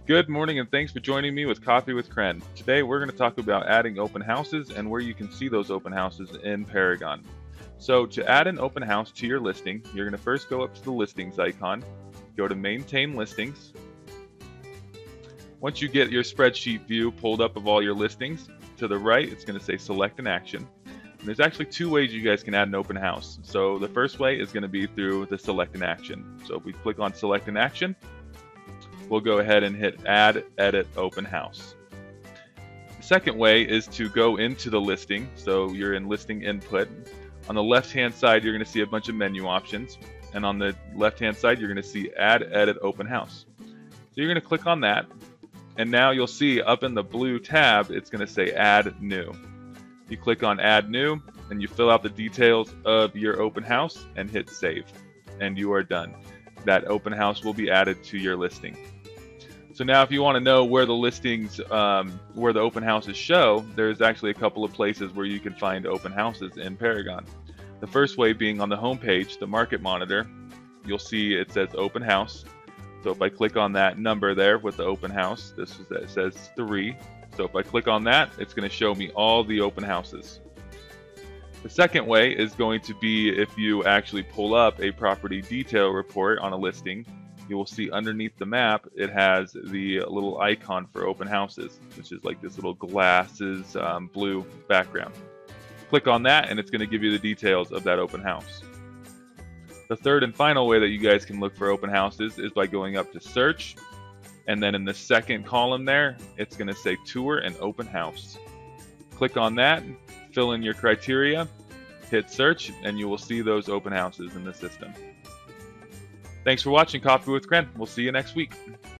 Good morning and thanks for joining me with Coffee with CREN. Today we're going to talk about adding open houses and where you can see those open houses in Paragon. So to add an open house to your listing, you're going to first go up to the listings icon, go to maintain listings. Once you get your spreadsheet view pulled up of all your listings, to the right it's going to say select an action. And there's actually two ways you guys can add an open house. So the first way is going to be through the select an action. So if we click on select an action, we'll go ahead and hit Add Edit Open House. The second way is to go into the listing. So you're in Listing Input. On the left-hand side, you're going to see a bunch of menu options. And on the left-hand side, you're going to see Add Edit Open House. So you're going to click on that. And now you'll see up in the blue tab, it's going to say Add New. You click on Add New, and you fill out the details of your open house and hit Save. And you are done. That open house will be added to your listing. So now if you want to know where the listings, where the open houses show, there's actually a couple of places where you can find open houses in Paragon. The first way being on the home page, the market monitor, you'll see it says open house. So if I click on that number there with the open house, it says 3. So if I click on that, it's going to show me all the open houses. The second way is going to be if you actually pull up a property detail report on a listing. You will see underneath the map, it has the little icon for open houses, which is like this little glasses blue background. Click on that and it's going to give you the details of that open house. The third and final way that you guys can look for open houses is by going up to search, and then in the second column there, it's going to say tour and open house. Click on that, fill in your criteria, hit search, and you will see those open houses in the system. Thanks for watching Coffee with CREN. We'll see you next week.